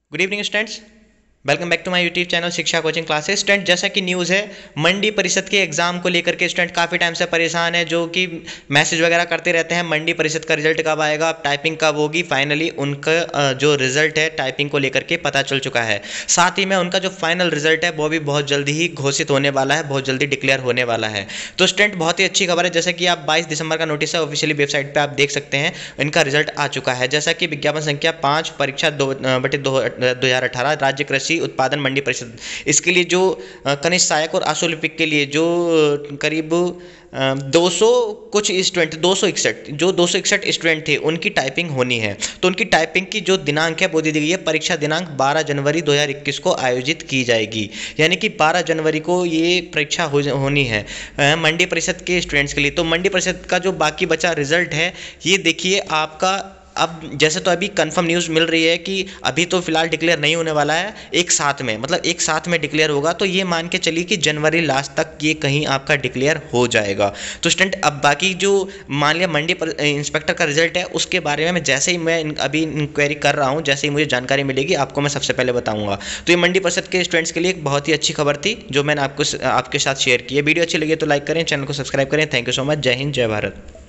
Good evening students, welcome back to my YouTube channel Shiksha coaching classes. Student, जैसा कि news है, मंडी परिषद के एग्जाम को लेकर के स्टूडेंट काफ़ी टाइम से परेशान है, जो कि मैसेज वगैरह करते रहते हैं मंडी परिषद का रिजल्ट कब आएगा, टाइपिंग कब होगी। फाइनली उनका जो रिजल्ट है टाइपिंग को लेकर के पता चल चुका है। साथ ही में उनका जो फाइनल रिजल्ट है वो भी बहुत जल्दी ही घोषित होने वाला है, बहुत जल्दी डिक्लेयर होने वाला है। तो स्टूडेंट, बहुत ही अच्छी खबर है। जैसा कि आप 22 दिसंबर का नोटिस है, ऑफिशियली वेबसाइट पर आप देख सकते हैं, इनका रिजल्ट आ चुका है। जैसा कि विज्ञापन संख्या 5 परीक्षा 2018 राज्य कृषि उत्पादन मंडी परिषद, इसके लिए जो कनिष्ठ सहायक और आशु लिपिक के लिए जो करीब 200 कुछ स्टूडेंट 261 स्टूडेंट थे, उनकी टाइपिंग होनी है। तो उनकी टाइपिंग की जो दिनांक है वो दे दी गई है। परीक्षा दिनांक 12 जनवरी 2021 को आयोजित की जाएगी, यानी कि 12 जनवरी को ये परीक्षा होनी है मंडी परिषद के स्टूडेंट्स के लिए। तो मंडी परिषद का जो बाकी बचा रिजल्ट है, ये देखिए आपका। अब जैसे तो अभी कंफर्म न्यूज़ मिल रही है कि अभी तो फिलहाल डिक्लेयर नहीं होने वाला है, एक साथ में, मतलब एक साथ में डिक्लेयर होगा। तो ये मान के चलिए कि जनवरी लास्ट तक ये कहीं आपका डिक्लेयर हो जाएगा। तो स्टूडेंट, अब बाकी जो मान लिया मंडी पर इंस्पेक्टर का रिजल्ट है, उसके बारे में जैसे ही मैं अभी इंक्वायरी कर रहा हूँ, जैसे ही मुझे जानकारी मिलेगी आपको मैं सबसे पहले बताऊँगा। तो ये मंडी परिषद के स्टूडेंट्स के लिए एक बहुत ही अच्छी खबर थी, जो मैंने आपके साथ शेयर की है। वीडियो अच्छी लगी तो लाइक करें, चैनल को सब्सक्राइब करें। Thank you so much. जय हिंद, जय भारत।